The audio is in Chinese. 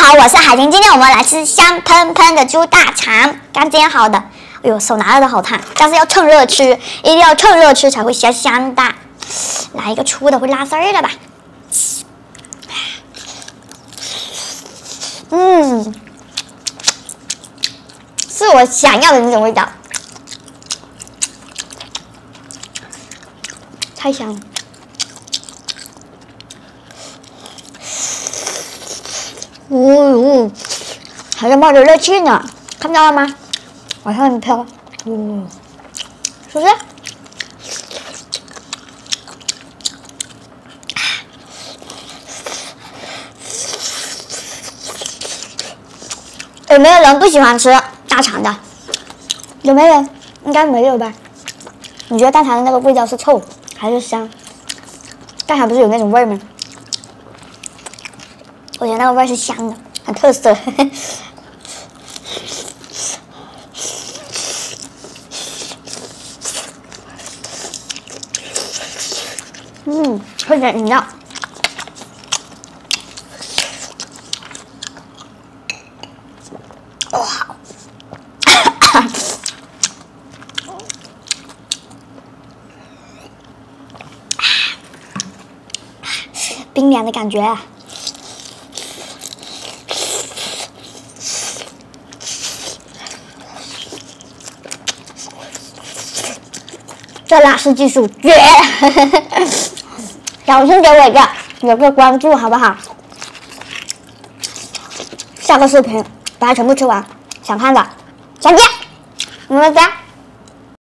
好，我是海婷，今天我们来吃香喷喷的猪大肠，刚煎好的。哎呦，手拿着都好烫，但是要趁热吃，一定要趁热吃才会香香的。来一个粗的会拉丝儿的吧。是我想要的那种味道，太香了。还在冒着热气呢，看到了吗？往上面飘，是不是？有没有人不喜欢吃大肠的？有没有人？应该没有吧？你觉得大肠的那个味道是臭还是香？大肠不是有那种味吗？我觉得那个味是香的，很特色。喝点饮料。哇！冰凉的感觉啊！这辣式技术绝！小心给我有个关注好不好？下个视频把它全部吃完，想看的，再见，么么哒。